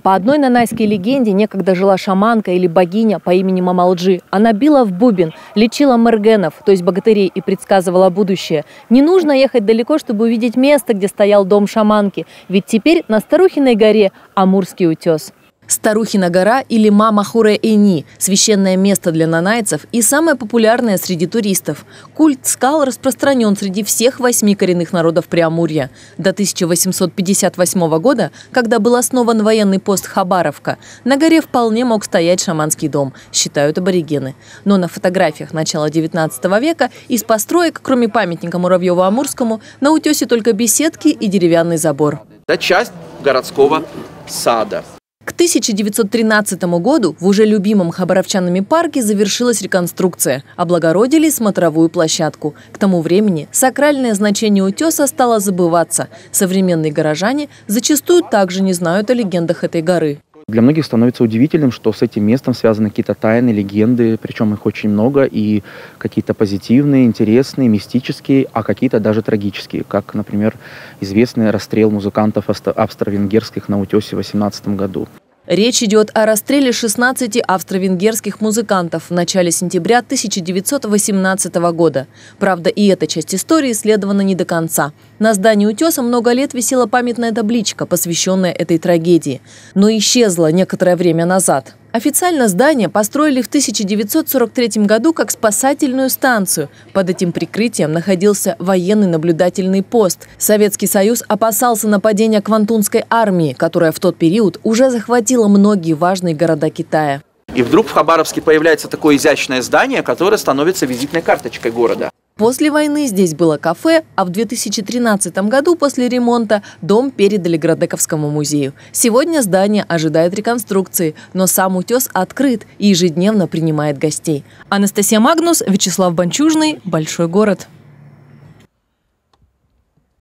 По одной нанайской легенде некогда жила шаманка или богиня по имени Мамалджи. Она била в бубен, лечила мергенов, то есть богатырей, и предсказывала будущее. Не нужно ехать далеко, чтобы увидеть место, где стоял дом шаманки. Ведь теперь на Старухиной горе Амурский утес. Старухина гора или Мама-Хуре-Эни – священное место для нанайцев и самое популярное среди туристов. Культ скал распространен среди всех 8 коренных народов Преамурья. До 1858 года, когда был основан военный пост Хабаровка, на горе вполне мог стоять шаманский дом, считают аборигены. Но на фотографиях начала 19 века из построек, кроме памятника Муравьеву-Амурскому, на утесе только беседки и деревянный забор. Это часть городского сада. К 1913 году в уже любимом хабаровчанами парке завершилась реконструкция. Облагородили смотровую площадку. К тому времени сакральное значение утеса стало забываться. Современные горожане зачастую также не знают о легендах этой горы. Для многих становится удивительным, что с этим местом связаны какие-то тайны, легенды, причем их очень много, и какие-то позитивные, интересные, мистические, а какие-то даже трагические, как, например, известный расстрел музыкантов австро-венгерских на утесе в 18 году. Речь идет о расстреле 16 австро-венгерских музыкантов в начале сентября 1918 года. Правда, и эта часть истории исследована не до конца. На здании утеса много лет висела памятная табличка, посвященная этой трагедии. Но исчезла некоторое время назад. Официально здание построили в 1943 году как спасательную станцию. Под этим прикрытием находился военный наблюдательный пост. Советский Союз опасался нападения Квантунской армии, которая в тот период уже захватила многие важные города Китая. И вдруг в Хабаровске появляется такое изящное здание, которое становится визитной карточкой города. После войны здесь было кафе, а в 2013 году после ремонта дом передали Градековскому музею. Сегодня здание ожидает реконструкции, но сам утес открыт и ежедневно принимает гостей. Анастасия Магнус, Вячеслав Банчужный, Большой город.